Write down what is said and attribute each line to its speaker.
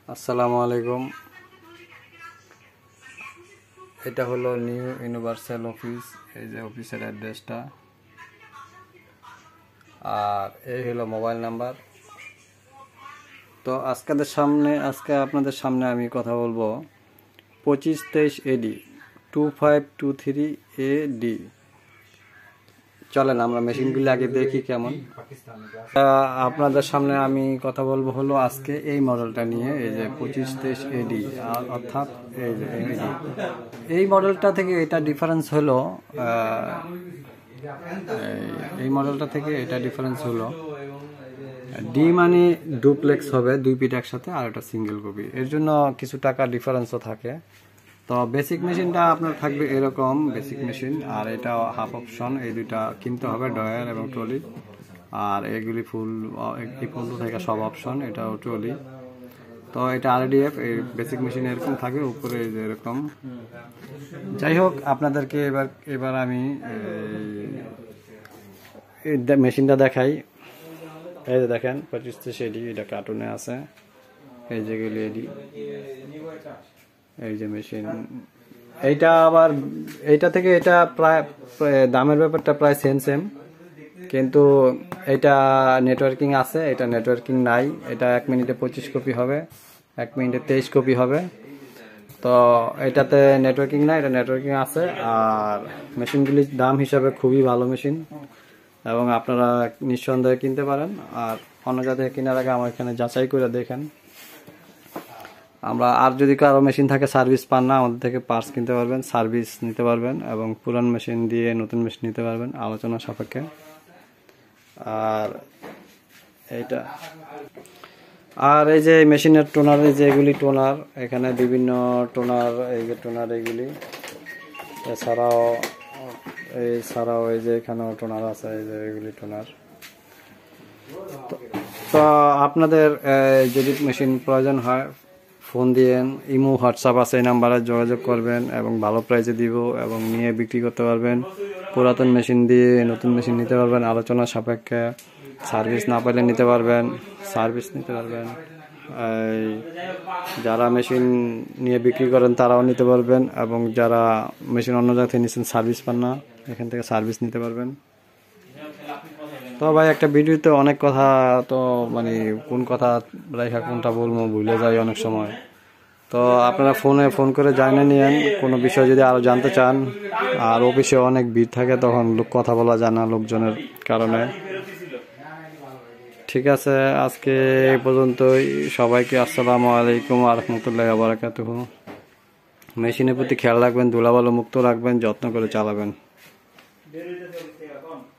Speaker 1: আসসালামু আলাইকুম। এটা হলো নিউ ইউনিভার্সাল অফিস। এই যে অফিসের অ্যাড্রেসটা, আর এই হলো মোবাইল নাম্বার। তো আজকে আপনাদের সামনে আমি কথা বলবো 2523 AD 2523 AD। চলেন আমরা মেশিনগুলি আগে দেখি কেমন। আপনাদের সামনে আমি কথা বলবো হলো আজকে এই মডেলটা নিয়ে, এই যে 2523 AD, অর্থাৎ এই যে এই মডেলটা থেকে এটা ডিফারেন্স হলো, এই মডেলটা থেকে এটা ডিফারেন্স হলো ডি মানে ডুপ্লেক্স হবে, দুই পিট একসাথে, আর এটা সিঙ্গেল কপি। এর জন্য কিছু টাকা ডিফারেন্সও থাকে। তো বেসিক মেশিনটা আপনার থাকবে এরকম বেসিক মেশিন, আর এটা হাফ অপশন। এই দুইটা কিনতে হবে, ডয়ার এবং ট্রলি। আর এগুলি ফুল, এই ফুল থেকে সব অপশন, এটাও ট্রলি। তো এটা RDF, এই বেসিক মেশিন এরকম থাকে উপরে, এই যে এরকম। যাই হোক, আপনাদেরকে এবার আমি মেশিনটা দেখাই। এই যে দেখেন 2523 AD, এটা কার্টুনে আছে। এই যেগুলি এডি, এই যে মেশিন। এইটা আবার এইটা থেকে এটা প্রায় দামের ব্যাপারটা প্রায় সেম, কিন্তু এটা নেটওয়ার্কিং আছে, এটা নেটওয়ার্কিং নাই। এটা 1 মিনিটে 25 কপি হবে, 1 মিনিটে 23 কপি হবে। তো এটাতে নেটওয়ার্কিং নাই, এটা নেটওয়ার্কিং আছে। আর মেশিনগুলির দাম হিসাবে খুবই ভালো মেশিন, এবং আপনারা নিঃসন্দেহে কিনতে পারেন। আর অন্য জায়গায় কেনার আগে আমার এখানে যাচাই করে দেখেন। আর যদি কারো মেশিন থাকে সার্ভিস পান না, আমাদের থেকে পার্টস কিনতে পারবেন, সার্ভিস নিতে পারবেন, এবং পুরান মেশিন দিয়ে নতুন মেশিন নিতে পারবেন আলোচনা সাপেক্ষে। আর এইটা, আর এই যে মেশিনের টোনার, এই যে এগুলি টোনার, এখানে বিভিন্ন টোনার, এই যে টোনার এইগুলি। এছাড়াও এই যে এখানেও টোনার আছে, এই যে এগুলি টোনার। তো আপনাদের যদি মেশিন প্রয়োজন হয়, ফোন দিয়েন, ইমো হোয়াটসঅ্যাপ আছে, এই নাম্বারে যোগাযোগ করবেন, এবং ভালো প্রাইসে দিব, এবং নিয়ে বিক্রি করতে পারবেন। পুরাতন মেশিন দিয়ে নতুন মেশিন নিতে পারবেন আলোচনা সাপেক্ষে। সার্ভিস না পাইলে নিতে পারবেন, সার্ভিস নিতে পারবেন। যারা মেশিন নিয়ে বিক্রি করেন তারাও নিতে পারবেন, এবং যারা মেশিন অন্য জায়গা থেকে নিচ্ছেন সার্ভিস পান না, এখান থেকে সার্ভিস নিতে পারবেন। তো ভাই, একটা ভিডিওতে অনেক কথা, তো মানে কোন কথা রেখা কোনটা বলবো ভুলে যাই অনেক সময়। তো আপনারা ফোন করে জানিয়ে নিন কোনো বিষয় যদি আরো জানতে চান। আর অফিসে অনেক ভিড় থাকে, তখন কথা বলা যায় না লোকজনের কারণে। ঠিক আছে, আজকে এই পর্যন্তই। সবাইকে আসসালামু আলাইকুম ওয়া রাহমাতুল্লাহি ওয়া বারাকাতুহু। মেশিনের প্রতি খেয়াল রাখবেন, ধুলাবালু মুক্ত রাখবেন, যত্ন করে চালাবেন।